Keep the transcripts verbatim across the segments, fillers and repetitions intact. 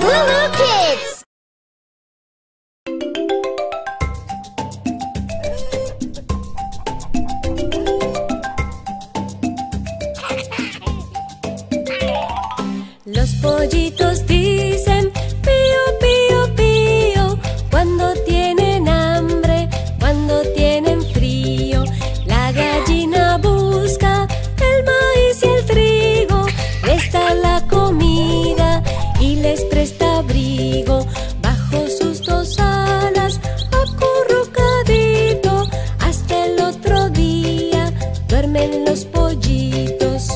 Lulu Kids. Los pollitos dicen pío, pío, pío cuando tienen hambre, cuando tienen frío. La gallina busca el maíz y el trigo, les da la comida y les presta abrigo. Bajo sus dos alas, acurrucadito, hasta el otro día duermen los pollitos.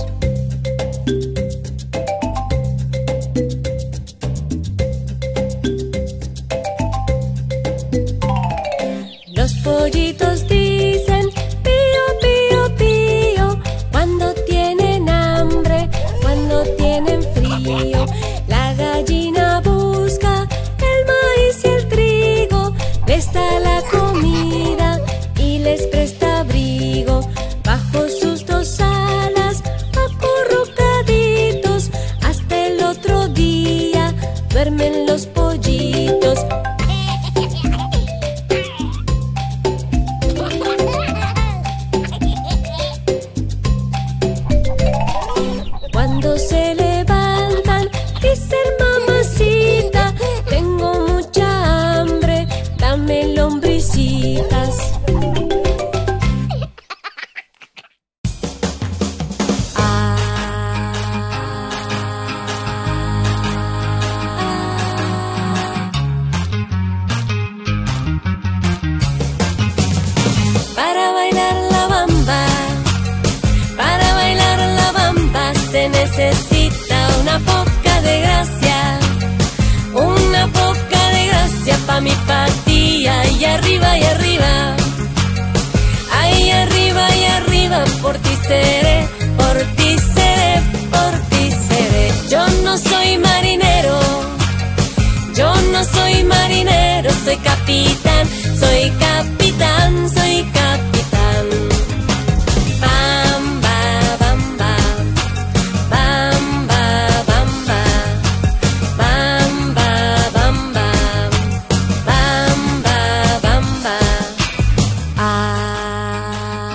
Los pollitos dicen pío, pío, pío cuando tienen hambre, cuando tienen frío. La gallina busca el maíz y el trigo, les da la comida y les presta abrigo. Bajo sus dos alas, acurrucaditos, hasta el otro día duermen los pollitos. Cuando se levantan, dicen mamacita, tengo mucha hambre, dame lombricitas. Para bailar la bamba, para bailar la bamba se necesita una poca de gracia, una poca de gracia pa' mi patilla. Y arriba y arriba, ahí arriba y arriba, por ti seré, por ti seré, por ti seré. Yo no soy marinero, yo no soy marinero, soy capitán, soy capitán, soy capitán. Bamba, bamba, bamba, bamba, bamba, bamba, bamba, bamba. Ah.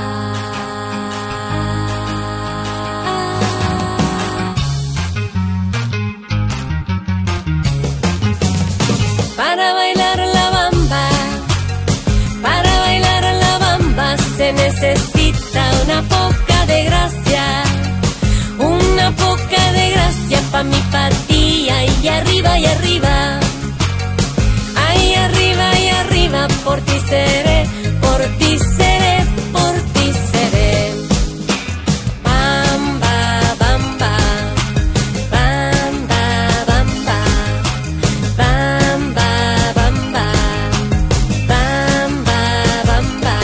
Para bailar la bamba, para bailar la bamba se necesita una poca de gracia, una poca de gracia pa' mi patilla. Y arriba y arriba, ahí arriba y arriba, por ti seré, por ti seré, por ti seré. Bamba, bamba, bamba, bamba, bamba, bamba, bamba, bamba.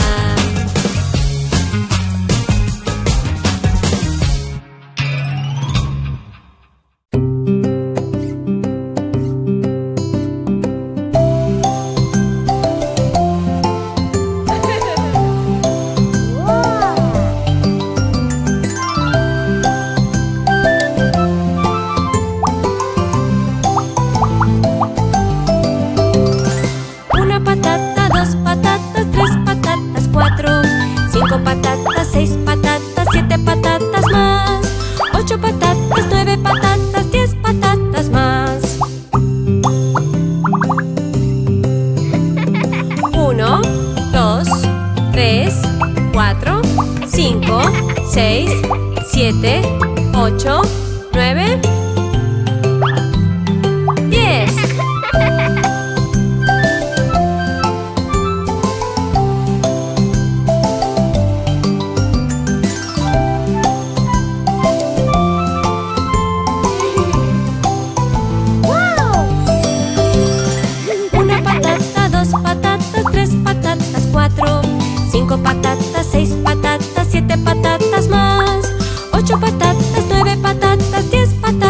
Una patata, dos patatas, tres patatas, cuatro, cinco patatas, seis patatas, siete patatas más, ocho patatas, nueve patatas, diez patatas más. Uno, dos, tres, cuatro, cinco, seis, siete, ocho, nueve, diez. Una patata, dos patatas, tres patatas, cuatro, cinco patatas, seis patatas, siete patatas más, ocho patatas, nueve patatas, diez patatas.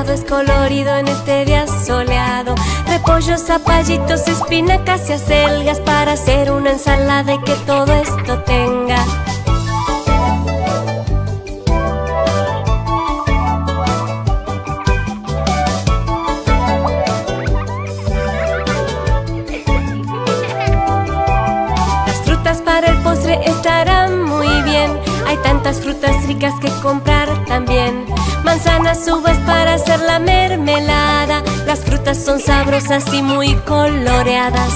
todo es colorido en este día soleado. Repollos, zapallitos, espinacas y acelgas para hacer una ensalada y que todo esto tenga. Las frutas para el postre estarán muy bien. Hay tantas frutas ricas que comprar también. Manzanas, uvas para hacer la mermelada. Las frutas son sabrosas y muy coloreadas.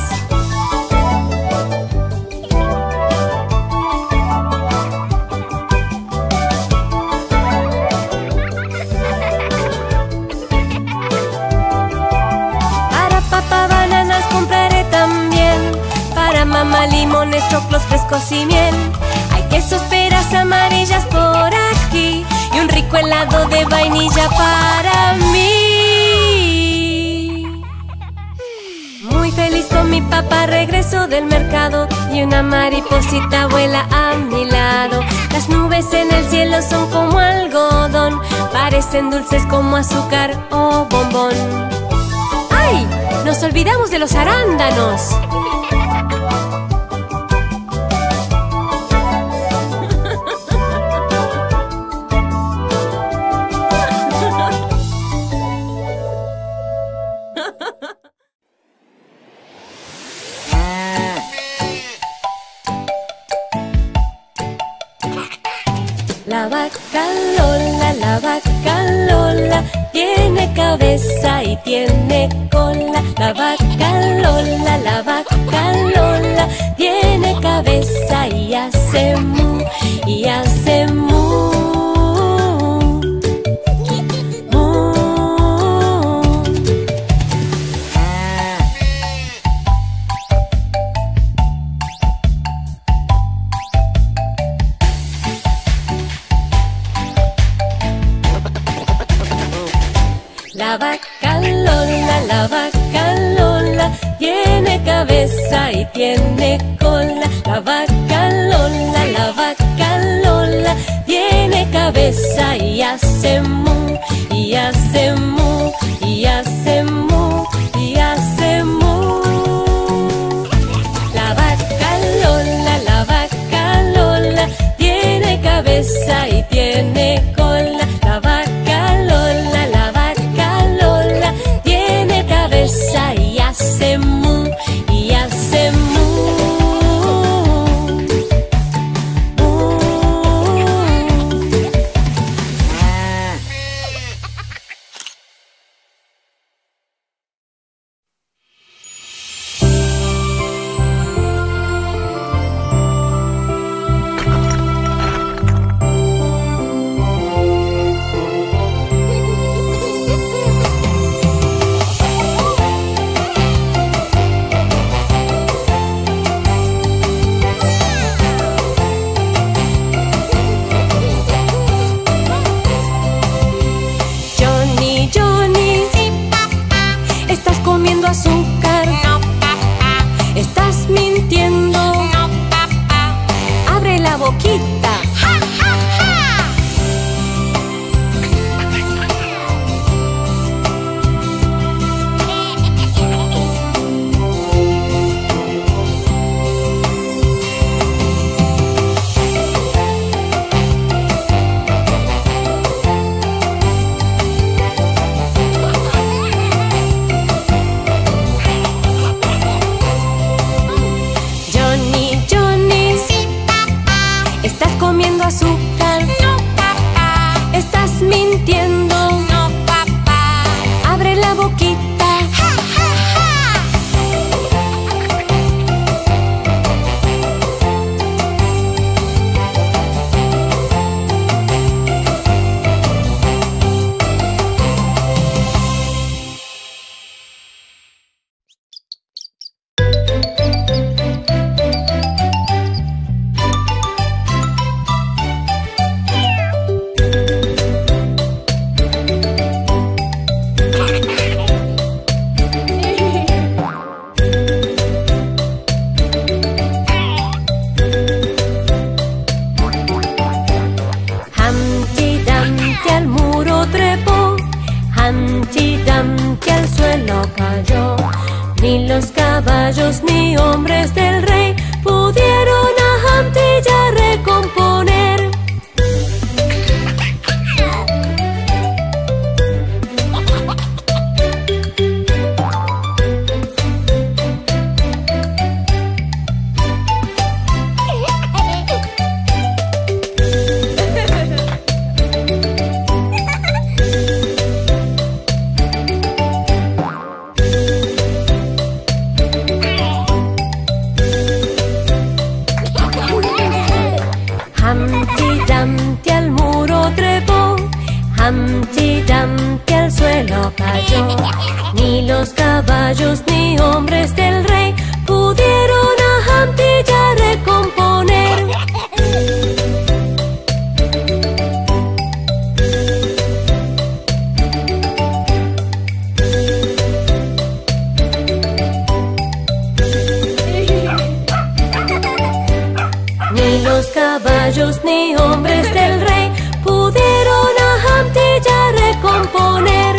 Para papá bananas compraré también. Para mamá limones, choclos frescos y miel. Hay quesos, peras amarillas por aquí y un rico helado de vainilla para mí. Muy feliz con mi papá regreso del mercado y una mariposita vuela a mi lado. Las nubes en el cielo son como algodón, parecen dulces como azúcar o bombón. ¡Ay! ¡Nos olvidamos de los arándanos! La vaca Lola, la vaca Lola, tiene cabeza y tiene cola. La vaca Lola, la vaca Lola, tiene cabeza y hace mu, y hace mu. La vaca Lola, la vaca Lola, tiene cabeza y tiene cola. La vaca Lola, la vaca Lola, tiene cabeza y hace mu, y hace mu, y hace mu, y hace mu. La vaca Lola, la vaca Lola, tiene cabeza y tiene cola. La vaca Lola, la vaca Lola, tiene cabeza y hace mu, y hace mu. Azúcar, no, papá. Estás mintiendo, no, papá. Abre la boquita. Ja, ja, ja. Estás suelo cayó. Ni los caballos ni hombres del rey pudieron a Humpty ya recomponer. Humpty Dumpty al muro trepó, Humpty Dumpty al suelo cayó. Ni los caballos ni hombres del rey pudieron a Humpty ya recomponer. Ni los caballos ni hombres del rey pudieron a Humpty ya recomponer.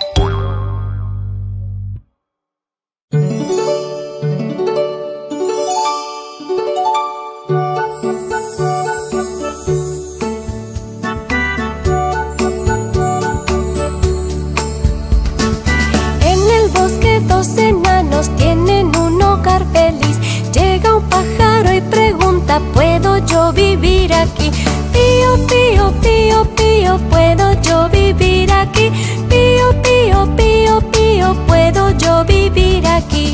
En el bosque dos enanos tienen un hogar feliz. Llega un pájaro y pregunta: ¿puedo yo vivir aquí? Pío, pío, pío, pío, ¿puedo yo vivir aquí? Pío, pío, pío, pío, ¿puedo yo vivir aquí?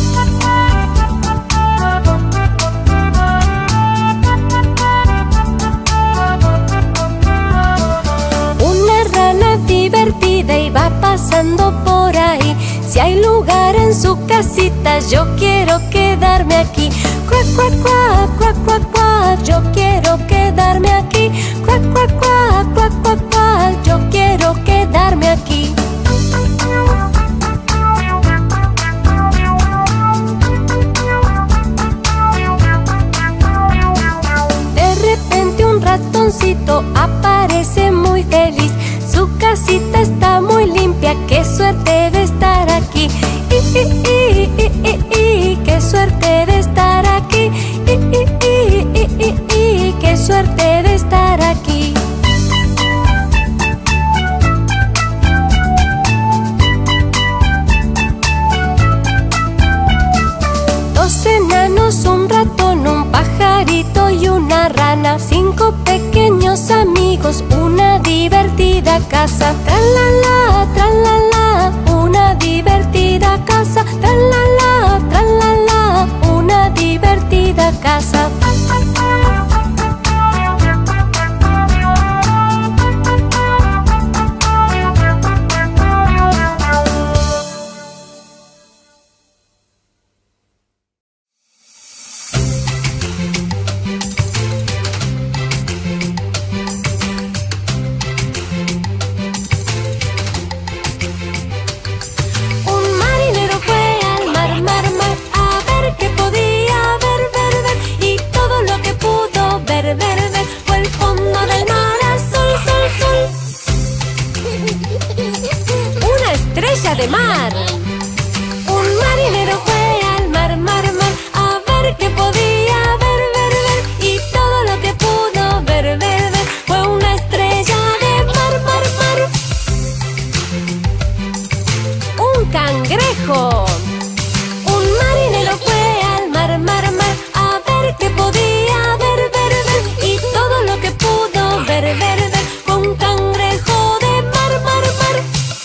Una rana divertida iba pasando por ahí. Si hay lugar en su casita, yo quiero quedarme aquí. Cuac, cuac, cuac, cuac, cuac, cuac, yo quiero quedarme aquí. Cuac, cuac, cuac, cuac, cuac, cuac, yo quiero quedarme aquí. De repente un ratoncito aparece muy feliz. Su casita está muy limpia, qué suerte de estar aquí. I, i, i, i, i, i, qué suerte de estar aquí. I, i, i, i, i, i, qué suerte de estar aquí. Dos enanos, un ratón, un pajarito y una rana. Cinco pequeños amigos, una divertida casa. Tra-la-la, tra-la-la, una divertida casa. Tra-la-la, tra-la-la, una divertida casa. De mar. Un marinero fue al mar, mar, mar, a ver qué podía ver, ver, ver, y todo lo que pudo ver, ver, ver, fue una estrella de mar, mar, mar. Un cangrejo. Un marinero fue al mar, mar, mar, a ver qué podía ver, ver, ver, y todo lo que pudo ver, ver, ver, fue un cangrejo de mar, mar, mar.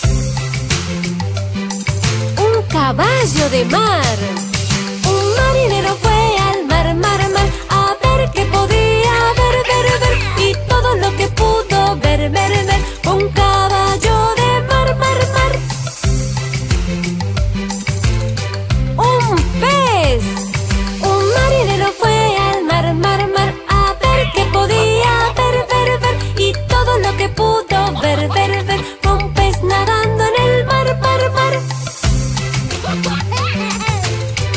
Caballo de mar. Un marinero fue al mar, mar, mar, a ver qué podía ver, ver, ver, y todo lo que pudo ver, ver, ver, fue un caballo de mar, mar, mar. Un pez. Un marinero fue al mar, mar, mar, a ver qué podía ver, ver, ver, y todo lo que pudo ver, ver, ver, fue un pez nadando en el mar, mar, mar.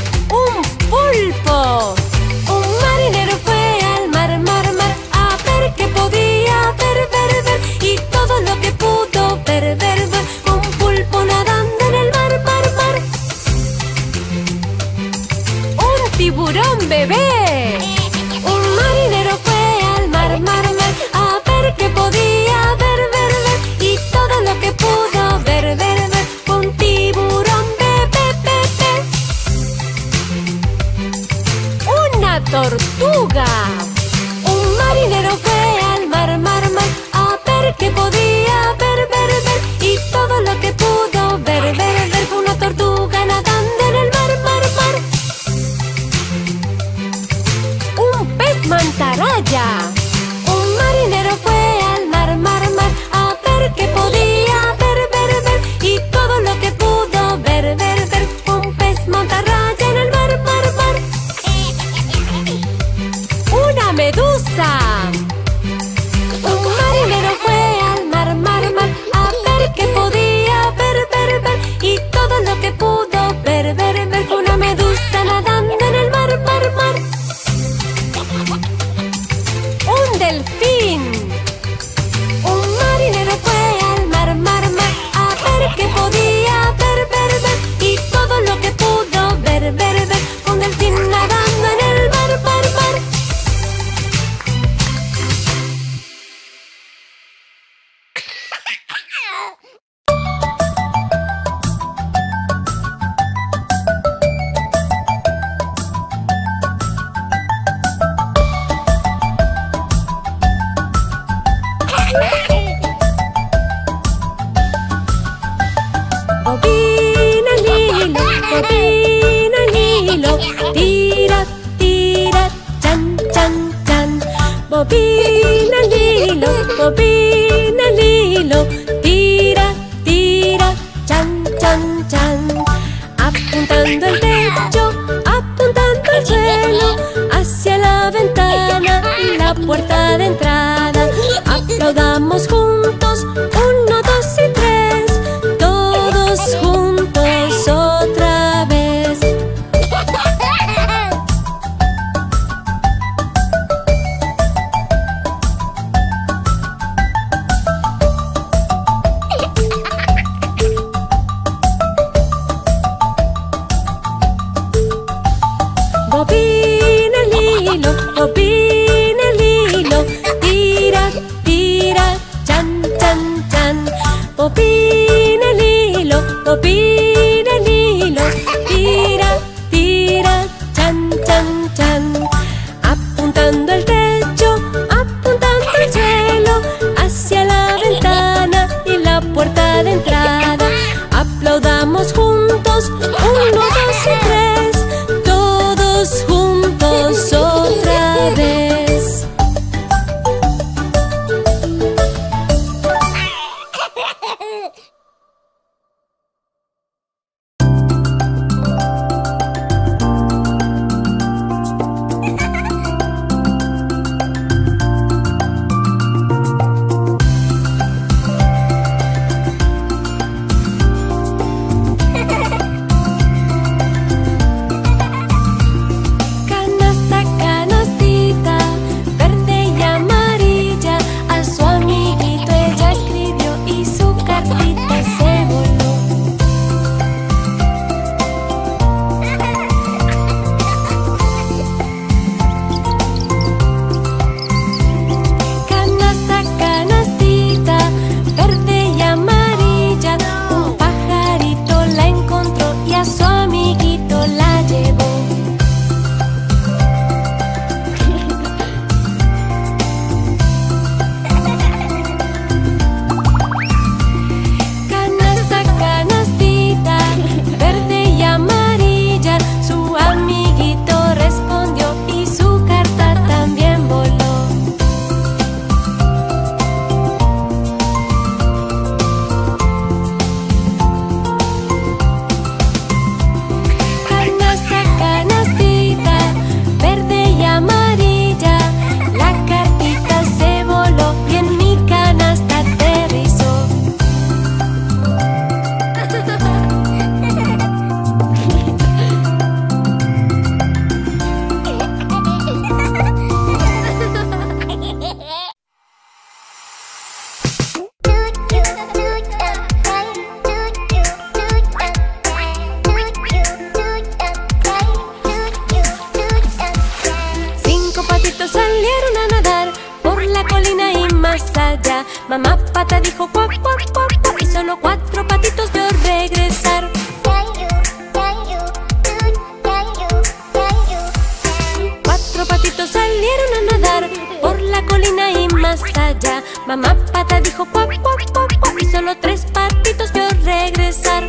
bobina al hilo, bobina al hilo. Tira, tira, chan, chan, chan. Apuntando el techo, apuntando el suelo, hacia la ventana y la puerta de entrada. Aplaudamos juntos, uno, dos y tres, todos juntos otra vez. Bobina al hilo, bobina al hilo. Tira, tira, chan, chan, chan. Bobina al hilo, bobina al hilo. Tira, tira, chan, chan, chan. Apuntando el techo, apuntando el suelo, hacia la ventana y la puerta de entrada. Aplaudamos juntos, uno, dos y tres, todos juntos otra vez. Canasta, canastita, verde y amarilla, a su amiguito ella escribió y su cartita se voló. Canasta, canastita, verde y amarilla, un pajarito la encontró y a su amiguito la llevó. Canasta, canastita, verde y amarilla, su amiguito respondió y su carta también voló. Canasta, canastita, verde y amarilla, la cartita se voló y en mi canasta aterrizó. Cinco patitos salieron a nadar por la colina y más allá. Mamá pata dijo cuac, cuac, cuac, cuac, y solo cuatro patitos vio regresar. Cuatro patitos salieron a nadar por la colina y más allá. Mamá pata dijo cuac, cuac, cuac, cuac, y solo tres patitos vio regresar.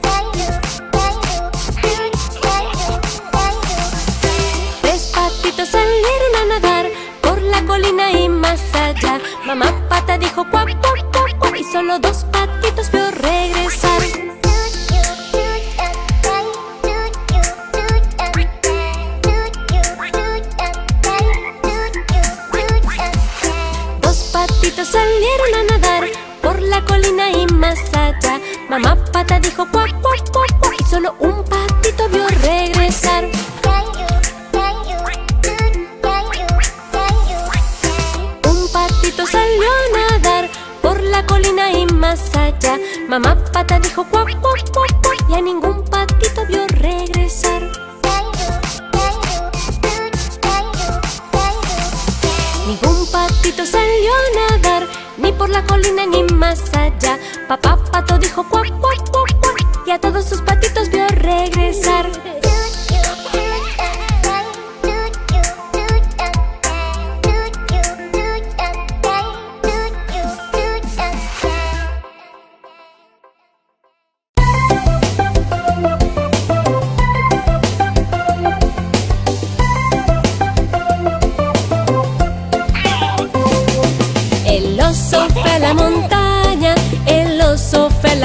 Tres patitos salieron a nadar por la colina y más allá. Mamá pata dijo cuac, cuac, cuac, cuac, y solo dos patitos vio regresar. Dos patitos salieron a nadar por la colina y más allá. Mamá pata dijo cuac, cuac, cuac, cuac, y solo un patito vio regresar. Un patito salió a nadar por la colina y más allá. Mamá pata dijo cuac, cuac, cuac, cuac, y a ningún patito vio regresar. Ningún patito salió a nadar, ni por la colina ni más allá. Papá pato dijo cuac, cuac, cuac, cuac, y a todos sus patitos vio regresar.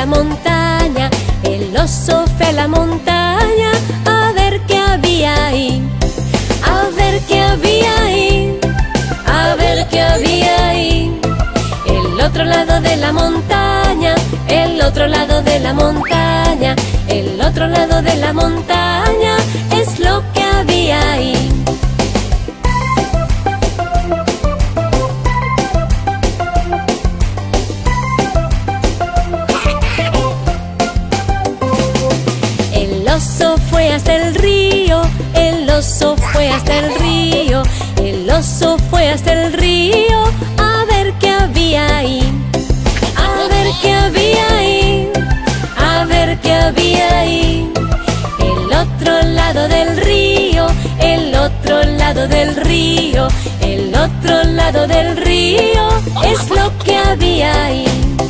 la montaña, el oso fue a la montaña a ver qué había ahí, a ver qué había ahí, a ver qué había ahí. El otro lado de la montaña, el otro lado de la montaña, el otro lado de la montaña es lo que había ahí. El oso fue hasta el río, el oso fue hasta el río, el oso fue hasta el río a ver qué había ahí, a ver qué había ahí, a ver qué había ahí. El otro lado del río, el otro lado del río, el otro lado del río es lo que había ahí.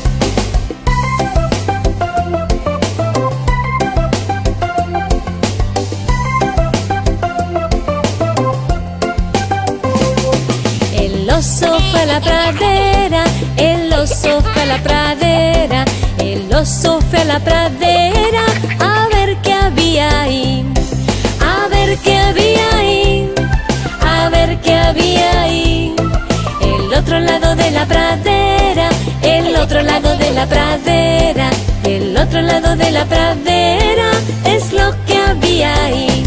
El oso fue a la pradera, el oso fue a la pradera, el oso fue a la pradera a ver qué había ahí, a ver qué había ahí, a ver qué había ahí. El otro lado de la pradera, el otro lado de la pradera, el otro lado de la pradera es lo que había ahí.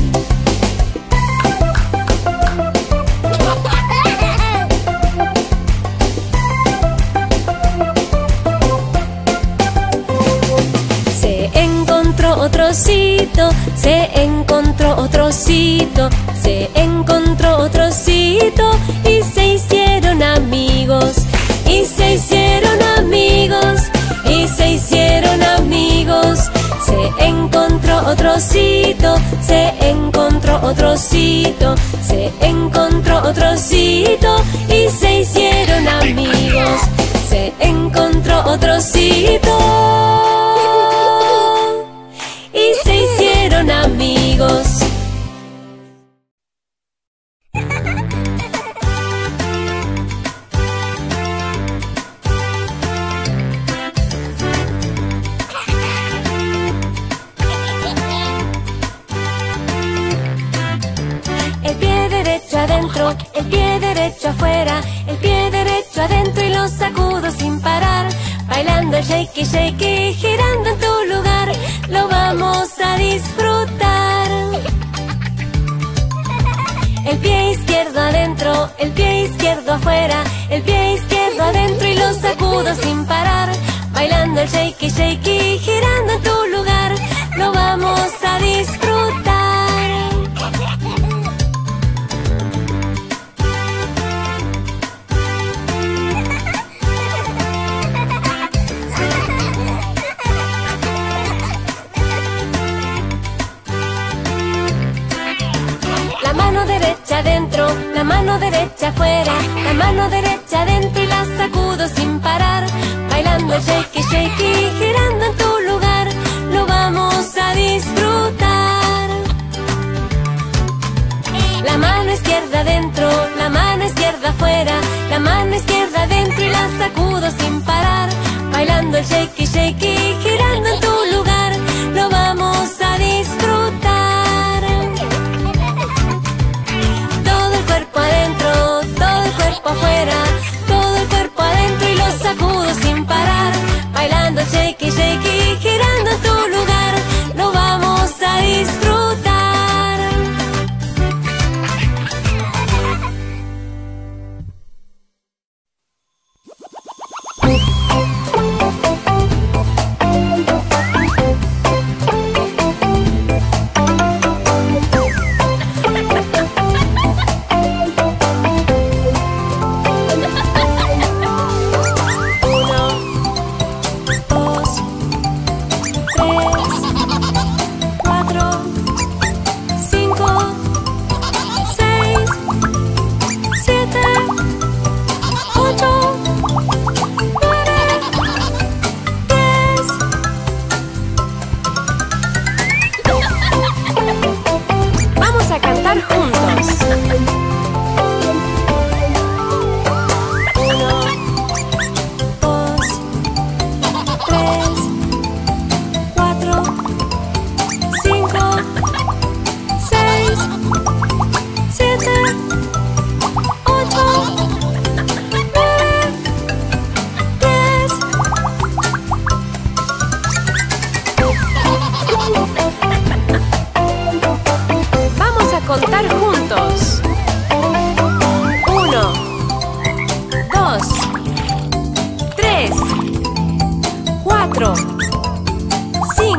Otro osito, se encontró otro osito, se encontró otro osito y se hicieron amigos, y se hicieron amigos, y se hicieron amigos. Se encontró otro osito, se encontró otro osito, se encontró otro osito y se hicieron amigos, se encontró otro osito y se hicieron amigos. El pie derecho adentro, el pie derecho afuera, el pie derecho adentro y lo sacudo sin parar, bailando el shaky shaky, girando en tu lugar, lo vamos a disfrutar. El pie izquierdo adentro, el pie izquierdo afuera, el pie izquierdo adentro y lo sacudo sin parar, bailando el shaky shaky, girando en tu lugar, lo vamos a disfrutar. La mano derecha adentro, la mano derecha afuera, la mano derecha adentro y la sacudo sin parar, bailando el shaky shaky, girando en tu lugar, lo vamos a disfrutar. La mano izquierda adentro, la mano izquierda afuera, la mano izquierda adentro y la sacudo sin parar, bailando el shaky shaky, girando en tu lugar, lo vamos a disfrutar. Afuera, todo el cuerpo adentro y lo sacudo sin parar, bailando shaky shaky, girando en tu lugar, lo vamos a disfrutar.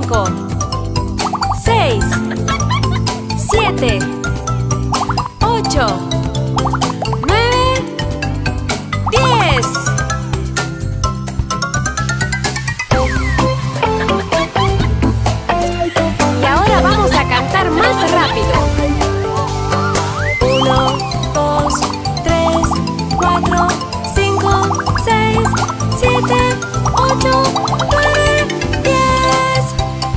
cinco, seis, siete, ocho, nueve, diez. Y ahora vamos a cantar más rápido. Uno, dos, tres, cuatro, cinco, seis, siete, ocho, nueve, diez.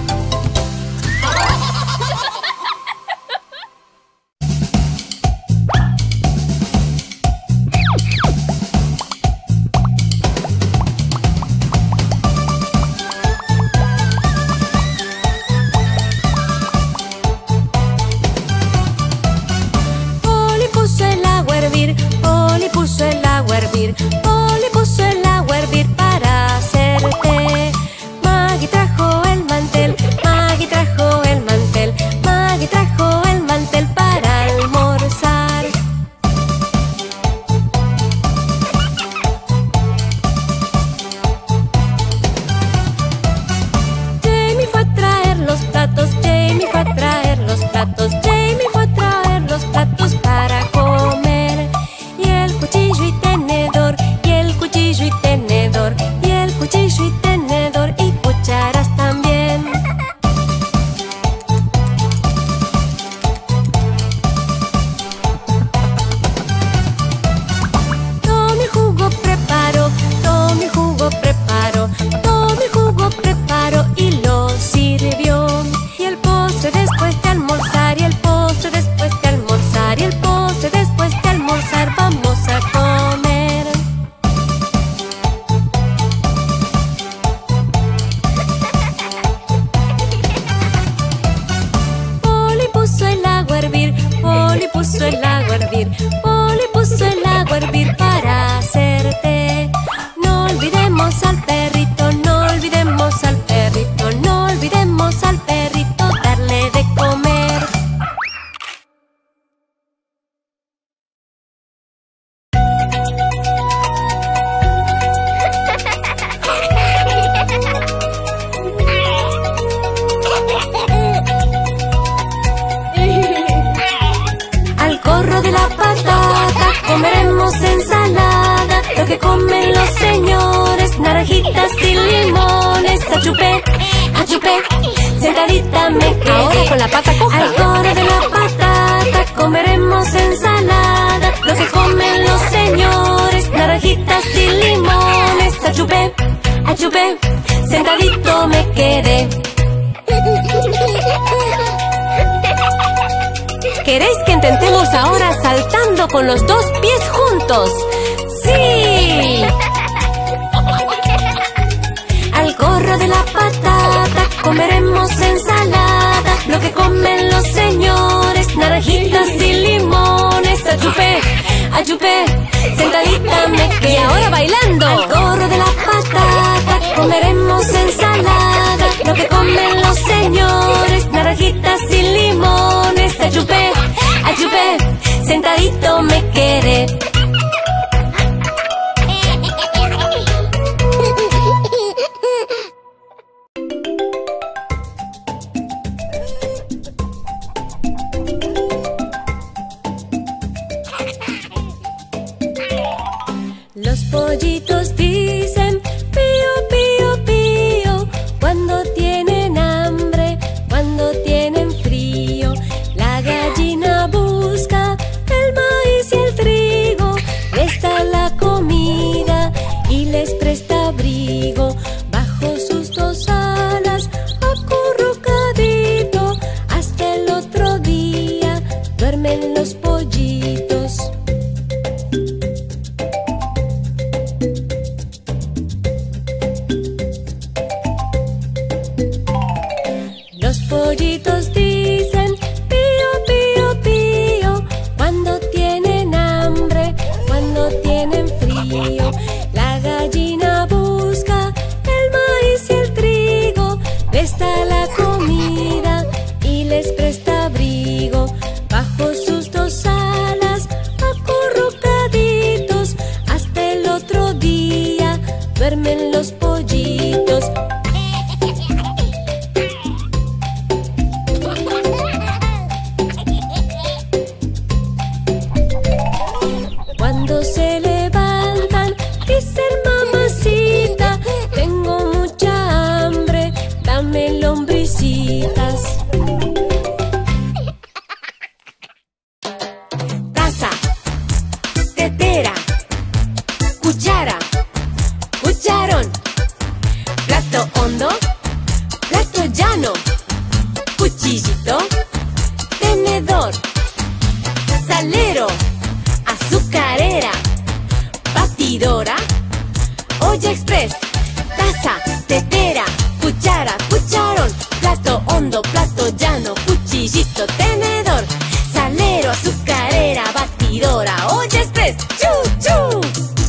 Polly puso el agua a hervir, Polly puso el agua a hervir, Polly puso el agua a hervir para hacer té. Maggie trajo el mantel, Maggie trajo el mantel, Maggie trajo el mantel para almorzar. Jamie fue a traer los platos, Jamie fue a traer los platos, Jamie fue a traer los platos para comer. Y el cuchillo y tenedor, y el cuchillo y tenedor, y el cuchillo y tenedor y cucharas también. Tommy jugo preparó, Tommy jugo preparó, Tommy jugo preparó y lo sirvió. Y el postre después de almorzar, y el postre después de almorzar, y el postre después de almorzar vamos a comer. Polly puso el agua a hervir, Polly puso el agua a hervir, Polly puso el agua a hervir para hacer té. No olvidemos al perrito, no olvidemos al perrito, no olvidemos al perrito darle de comer. Al corro de la patata comeremos ensalada, lo que comen los señores, naranjitas y limones. Achupé, achupé, sentadita me quedé. Ahora con la pata coja. Al corro de la patata comeremos ensalada, lo que comen los señores, naranjitas y limones. Achupé, achupé, sentadito me quedé. ¿Queréis que intentemos ahora saltando con los dos pies juntos? ¡Sí! Al corro de la patata comeremos ensalada, lo que comen los señores, naranjitas y limones. Achupé, achupé, sentadita me quedé. Y ahora bailando. Al corro de la patata comeremos ensalada, lo que comen los señores, naranjitas y limones. Achupé, achupé, sentadito me quedé. Los pollitos dicen pío, pío, pío cuando tienen hambre, cuando tienen frío. La gallina busca el maíz y el trigo, les da la comida y les presta abrigo. Bajo sus dos alas, acurrucadito, hasta el otro día duermen los pollitos. Los pollitos dicen pío, pío, pío cuando tienen hambre, cuando tienen frío. La gallina busca el maíz y el trigo, les da la comida y les presta abrigo. Bajo sus dos alas, acurrucaditos, hasta el otro día duermen los pollitos. galletas. Taza, tetera, cuchara, cucharón, plato hondo, plato llano, cuchillito, tenedor, salero, azucarera, batidora, olla express, taza, tetera, cuchara, cucharón, plato hondo, plato llano, cuchillito, tenedor, salero, azucarera, batidora, olla express. ¡Chu, chu!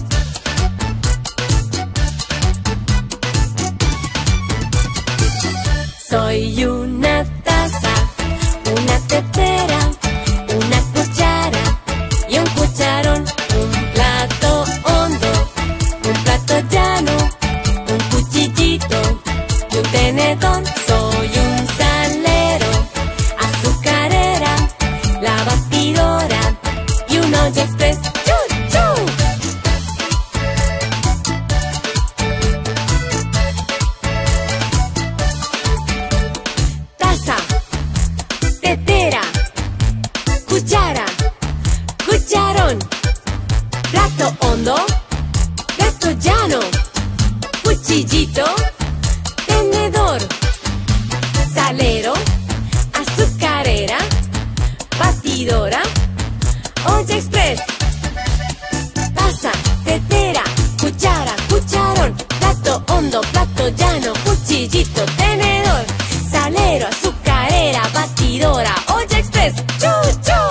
Soy una taza, una tetera, una cuchara y un cucharón, un plato hondo, un plato llano, un cuchillito y un tenedor. Soy un salero, azucarera, la batidora y un olla express. ¡Chu, chu! Taza, tetera, cuchara, cucharón, plato hondo, plato llano, cuchillito, tenedor, salero, azucarera, batidora, olla express. Taza, tetera, cuchara, cucharón, plato hondo, plato llano, cuchillito, tenedor, salero, azucarera, batidora, olla express. ¡Chu, chu!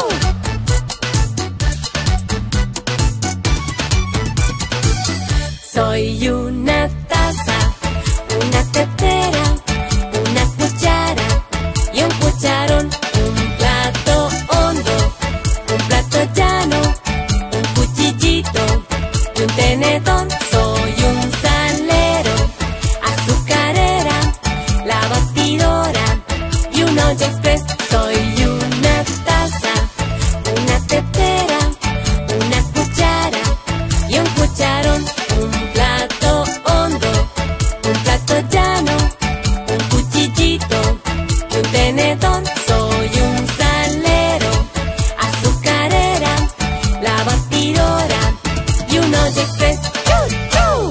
Soy una taza, una tetera, una cuchara y un cucharón, un plato hondo, un plato llano, un cuchillito y un tenedor. Soy un salero, azucarera, la batidora y un olla express. Soy una taza, una tetera, una cuchara y un cucharón, un plato hondo, un plato llano, un cuchillito y un tenedor. Soy un salero, azucarera, la batidora y un olla express. ¡Chu, chu!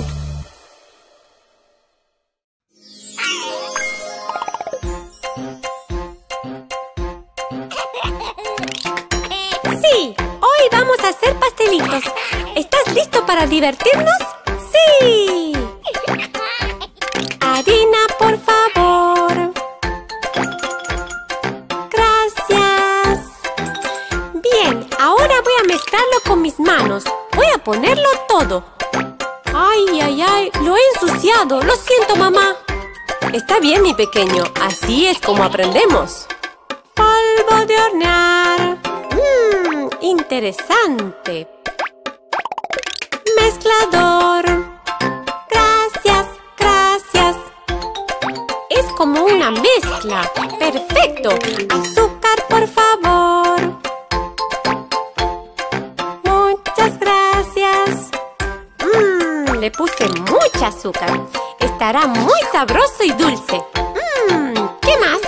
Sí, hoy vamos a hacer pastelitos. ¿Estás listo para divertirnos? ¡Sí! Harina, por favor. Gracias. Bien, ahora voy a mezclarlo con mis manos. Voy a ponerlo todo. Ay, ay, ay, lo he ensuciado. Lo siento, mamá. Está bien, mi pequeño. Así es como aprendemos. Polvo de hornear. Mmm, interesante. Mezclador. Gracias, gracias. Es como una mezcla. Perfecto. Azúcar, por favor. Muchas gracias. Mmm, le puse mucha azúcar. Estará muy sabroso y dulce. Mmm, ¿qué más?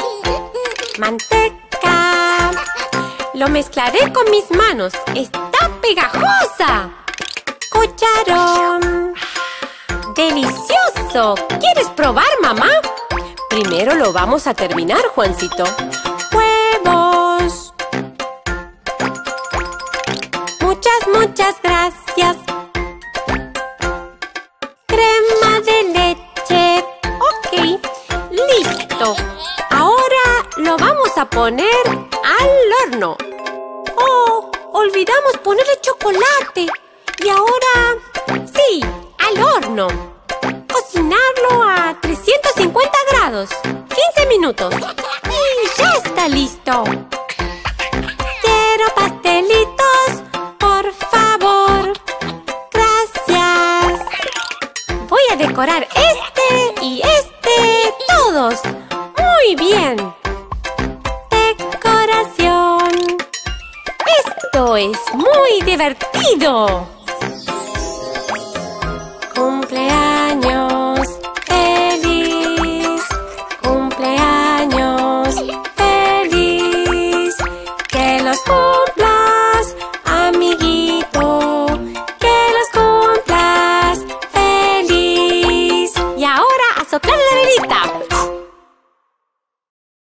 Manteca. Lo mezclaré con mis manos. ¡Está pegajosa! Cucharón. ¡Delicioso! ¿Quieres probar, mamá? Primero lo vamos a terminar, Juancito. Huevos. Muchas, muchas gracias. Crema de leche. Ok, listo. Ahora lo vamos a poner al horno. ¡Oh! Olvidamos ponerle chocolate. Y ahora... ¡sí! ¡Al horno! Cocinarlo a trescientos cincuenta grados. quince minutos. Y ya está listo. Quiero pastelitos, por favor. Gracias. Voy a decorar este y este, todos. Muy bien. Decoración. Esto es muy divertido. Cumpleaños feliz. Cumpleaños Oh.